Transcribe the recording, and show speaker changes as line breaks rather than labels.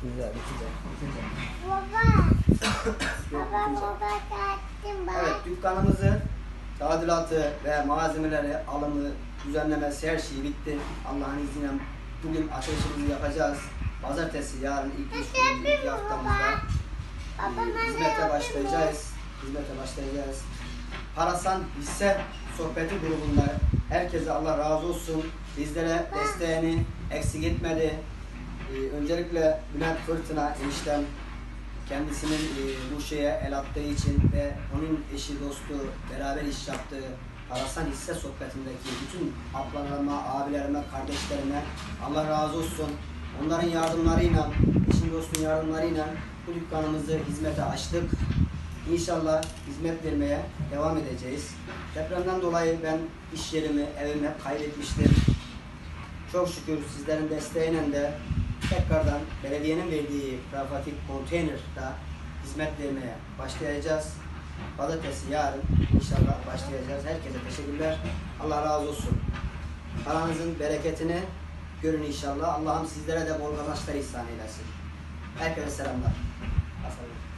Güzel, güzel, güzel.
Baba. Baba tattım bak.
Evet, dükkanımızı, tadilatı ve malzemeleri, alımı, düzenlemesi her şeyi bitti. Allah'ın izniyle bugün açılışımızı yapacağız. Pazartesi, yarın ilk iş günümüz, ilk haftamızda hizmete başlayacağız. Parasan Hisse Sohbeti grubunda herkese Allah razı olsun. Bizlere desteğini eksik etmedi. Öncelikle Bülent Fırtına eniştem kendisinin bu şeye el attığı için ve onun eşi, dostu, beraber iş yaptığı Parasan Hisse Sohbeti'ndeki bütün ablalarıma, abilerime, kardeşlerime Allah razı olsun. Onların yardımlarıyla, eşin dostun yardımlarıyla bu dükkanımızı hizmete açtık. İnşallah hizmet vermeye devam edeceğiz. Depremden dolayı ben iş yerimi, evimi hep kaybetmiştim. Çok şükür sizlerin desteğiyle de tekrardan belediyenin verdiği Prafatik Konteyner'da hizmet vermeye başlayacağız. Pazartesi, yarın inşallah başlayacağız. Herkese teşekkürler. Allah razı olsun. Paranızın bereketini görün inşallah. Allah'ım sizlere de bol kazançlar ihsan eylesin. Herkese selamlar.